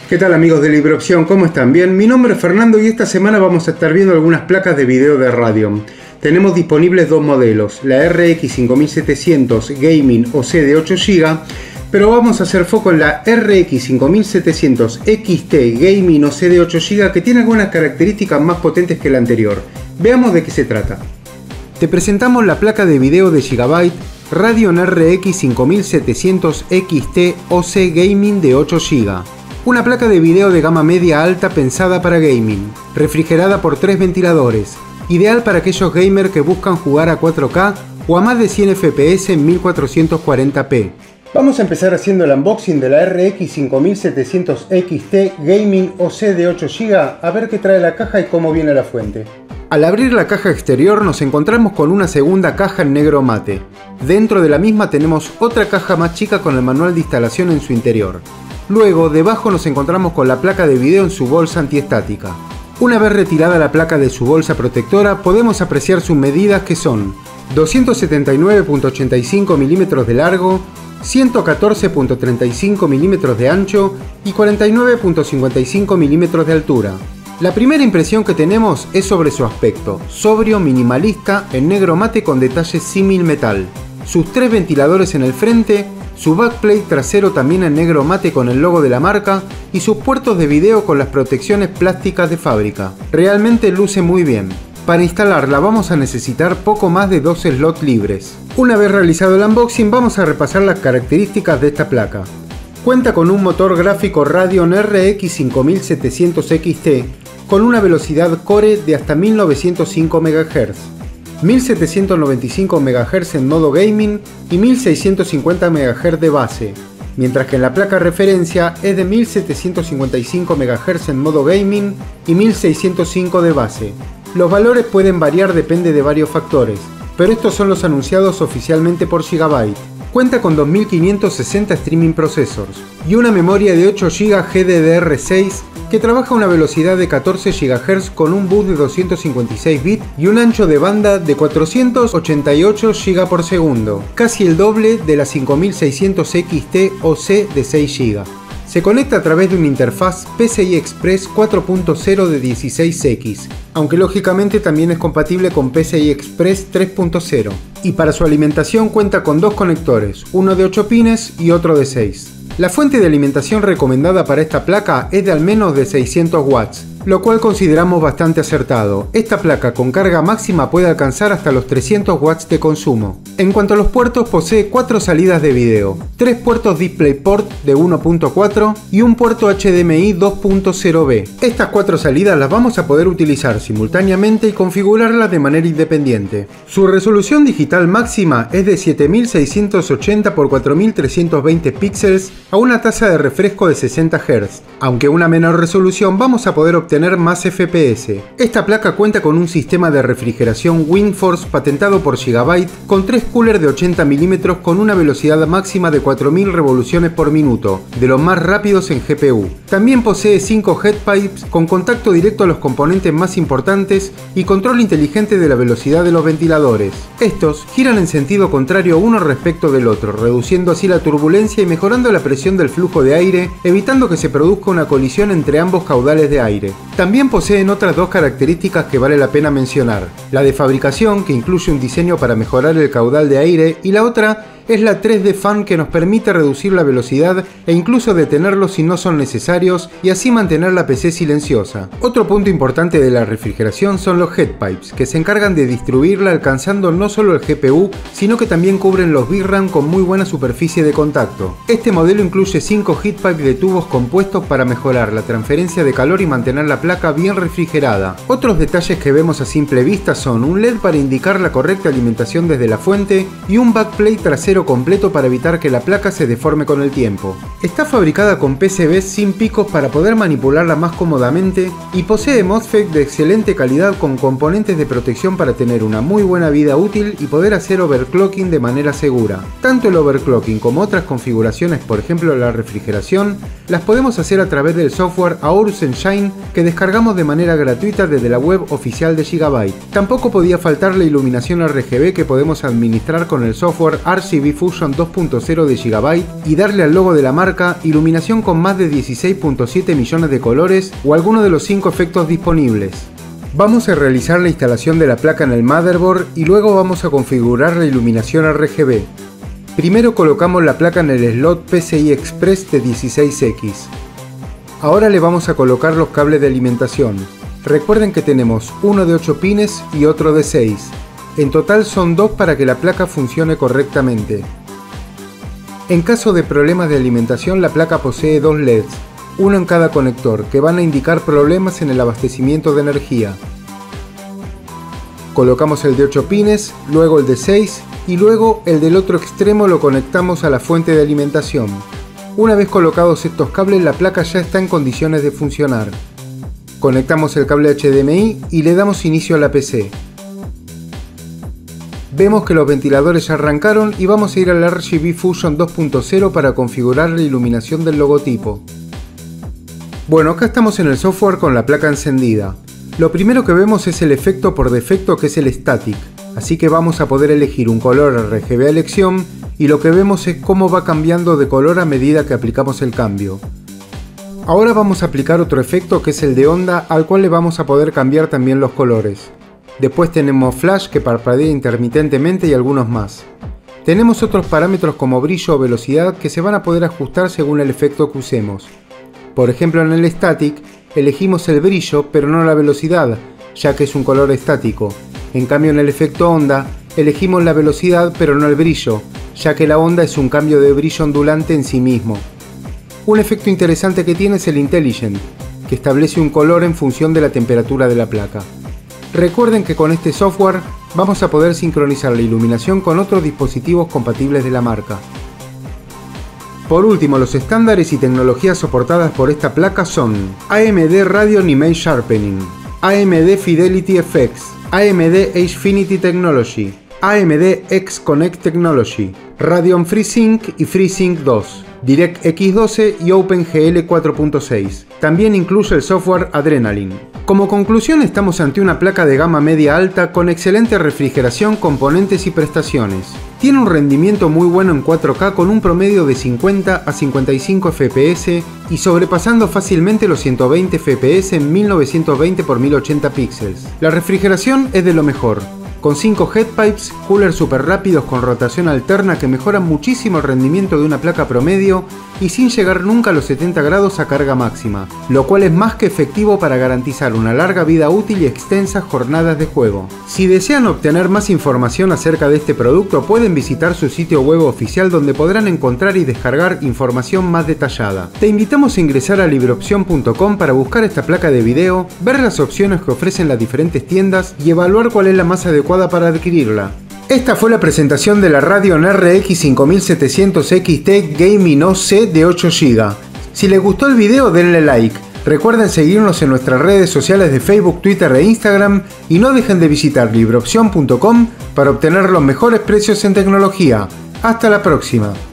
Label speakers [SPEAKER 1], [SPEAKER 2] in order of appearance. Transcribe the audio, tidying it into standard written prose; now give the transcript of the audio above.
[SPEAKER 1] ¿Qué tal amigos de LibreOpción? ¿Cómo están? Bien, mi nombre es Fernando y esta semana vamos a estar viendo algunas placas de video de Radeon. Tenemos disponibles dos modelos, la RX 5700 Gaming OC de 8 GB, pero vamos a hacer foco en la RX 5700 XT Gaming OC de 8 GB que tiene algunas características más potentes que la anterior. Veamos de qué se trata. Te presentamos la placa de video de Gigabyte Radeon RX 5700 XT OC Gaming de 8 GB. Una placa de video de gama media alta pensada para gaming, refrigerada por 3 ventiladores, ideal para aquellos gamers que buscan jugar a 4K o a más de 100 FPS en 1440p. Vamos a empezar haciendo el unboxing de la RX 5700 XT Gaming OC de 8 GB, a ver qué trae la caja y cómo viene la fuente. Al abrir la caja exterior nos encontramos con una segunda caja en negro mate. Dentro de la misma tenemos otra caja más chica con el manual de instalación en su interior. Luego, debajo nos encontramos con la placa de video en su bolsa antiestática. Una vez retirada la placa de su bolsa protectora, podemos apreciar sus medidas, que son 279.85 mm de largo, 114.35 mm de ancho y 49.55 mm de altura. La primera impresión que tenemos es sobre su aspecto, sobrio, minimalista, en negro mate con detalles símil metal. Sus 3 ventiladores en el frente, su backplate trasero también en negro mate con el logo de la marca y sus puertos de video con las protecciones plásticas de fábrica. Realmente luce muy bien. Para instalarla vamos a necesitar poco más de 2 slots libres. Una vez realizado el unboxing vamos a repasar las características de esta placa. Cuenta con un motor gráfico Radeon RX 5700 XT con una velocidad core de hasta 1905 MHz. 1795 MHz en modo gaming y 1650 MHz de base, mientras que en la placa referencia es de 1755 MHz en modo gaming y 1605 de base. Los valores pueden variar, depende de varios factores, pero estos son los anunciados oficialmente por Gigabyte. Cuenta con 2560 streaming processors y una memoria de 8 GB GDDR6 que trabaja a una velocidad de 14 GHz con un bus de 256 bits y un ancho de banda de 488 GB por segundo, casi el doble de la 5600 XT OC de 6 GB. Se conecta a través de una interfaz PCI Express 4.0 de 16X, aunque lógicamente también es compatible con PCI Express 3.0. Y para su alimentación cuenta con 2 conectores, uno de 8 pines y otro de 6. La fuente de alimentación recomendada para esta placa es de al menos de 600 watts, lo cual consideramos bastante acertado. Esta placa con carga máxima puede alcanzar hasta los 300 watts de consumo. En cuanto a los puertos, posee 4 salidas de video, 3 puertos DisplayPort de 1.4 y un puerto HDMI 2.0B. Estas 4 salidas las vamos a poder utilizar simultáneamente y configurarlas de manera independiente. Su resolución digital máxima es de 7680 x 4320 píxeles a una tasa de refresco de 60 Hz, aunque a una menor resolución vamos a poder obtener más FPS. Esta placa cuenta con un sistema de refrigeración WindForce patentado por Gigabyte con 3 coolers de 80 mm con una velocidad máxima de 4000 revoluciones por minuto, de los más rápidos en GPU. También posee 5 headpipes con contacto directo a los componentes más importantes y control inteligente de la velocidad de los ventiladores. Estos giran en sentido contrario uno respecto del otro, reduciendo así la turbulencia y mejorando la presión del flujo de aire, evitando que se produzca una colisión entre ambos caudales de aire. También poseen otras 2 características que vale la pena mencionar. La de fabricación, que incluye un diseño para mejorar el caudal de aire, y la otra es la 3D Fan, que nos permite reducir la velocidad e incluso detenerlos si no son necesarios y así mantener la PC silenciosa. Otro punto importante de la refrigeración son los headpipes, que se encargan de distribuirla alcanzando no solo el GPU, sino que también cubren los VRAM con muy buena superficie de contacto. Este modelo incluye 5 heatpipes de tubos compuestos para mejorar la transferencia de calor y mantener la placa bien refrigerada. Otros detalles que vemos a simple vista son un LED para indicar la correcta alimentación desde la fuente y un backplate trasero completo para evitar que la placa se deforme con el tiempo. Está fabricada con PCBs sin picos para poder manipularla más cómodamente y posee MOSFET de excelente calidad con componentes de protección para tener una muy buena vida útil y poder hacer overclocking de manera segura. Tanto el overclocking como otras configuraciones, por ejemplo la refrigeración, las podemos hacer a través del software Aorus Engine que descargamos de manera gratuita desde la web oficial de Gigabyte. Tampoco podía faltar la iluminación RGB que podemos administrar con el software RGB RGB Fusion 2.0 de Gigabyte y darle al logo de la marca iluminación con más de 16.7 millones de colores o alguno de los 5 efectos disponibles. Vamos a realizar la instalación de la placa en el motherboard y luego vamos a configurar la iluminación RGB. Primero colocamos la placa en el slot PCI Express de 16X. Ahora le vamos a colocar los cables de alimentación. Recuerden que tenemos uno de 8 pines y otro de 6. En total son 2 para que la placa funcione correctamente. En caso de problemas de alimentación, la placa posee 2 LEDs, uno en cada conector, que van a indicar problemas en el abastecimiento de energía. Colocamos el de 8 pines, luego el de 6 y luego el del otro extremo lo conectamos a la fuente de alimentación. Una vez colocados estos cables, la placa ya está en condiciones de funcionar. Conectamos el cable HDMI y le damos inicio a la PC. Vemos que los ventiladores ya arrancaron y vamos a ir al RGB Fusion 2.0 para configurar la iluminación del logotipo. Bueno, acá estamos en el software con la placa encendida. Lo primero que vemos es el efecto por defecto, que es el Static, así que vamos a poder elegir un color RGB a elección y lo que vemos es cómo va cambiando de color a medida que aplicamos el cambio. Ahora vamos a aplicar otro efecto, que es el de onda, al cual le vamos a poder cambiar también los colores. Después tenemos flash, que parpadea intermitentemente, y algunos más. Tenemos otros parámetros como brillo o velocidad que se van a poder ajustar según el efecto que usemos. Por ejemplo, en el Static elegimos el brillo pero no la velocidad, ya que es un color estático. En cambio, en el efecto onda elegimos la velocidad pero no el brillo, ya que la onda es un cambio de brillo ondulante en sí mismo. Un efecto interesante que tiene es el Intelligent, que establece un color en función de la temperatura de la placa. Recuerden que con este software vamos a poder sincronizar la iluminación con otros dispositivos compatibles de la marca. Por último, los estándares y tecnologías soportadas por esta placa son AMD Radeon Image Sharpening, AMD Fidelity FX, AMD Hfinity Technology, AMD X-Connect Technology, Radeon FreeSync y FreeSync 2, DirectX 12 y OpenGL 4.6. También incluye el software Adrenaline. Como conclusión, estamos ante una placa de gama media alta con excelente refrigeración, componentes y prestaciones. Tiene un rendimiento muy bueno en 4K con un promedio de 50 a 55 FPS y sobrepasando fácilmente los 120 FPS en 1920 x 1080 píxeles. La refrigeración es de lo mejor, con 5 headpipes, coolers super rápidos con rotación alterna que mejoran muchísimo el rendimiento de una placa promedio y sin llegar nunca a los 70 grados a carga máxima, lo cual es más que efectivo para garantizar una larga vida útil y extensas jornadas de juego. Si desean obtener más información acerca de este producto, pueden visitar su sitio web oficial, donde podrán encontrar y descargar información más detallada. Te invitamos a ingresar a libreopcion.com para buscar esta placa de video, ver las opciones que ofrecen las diferentes tiendas y evaluar cuál es la más adecuada para adquirirla. Esta fue la presentación de la Radeon RX 5700 XT Gaming OC de 8 GB. Si les gustó el video, denle like. Recuerden seguirnos en nuestras redes sociales de Facebook, Twitter e Instagram y no dejen de visitar libreopcion.com para obtener los mejores precios en tecnología. Hasta la próxima.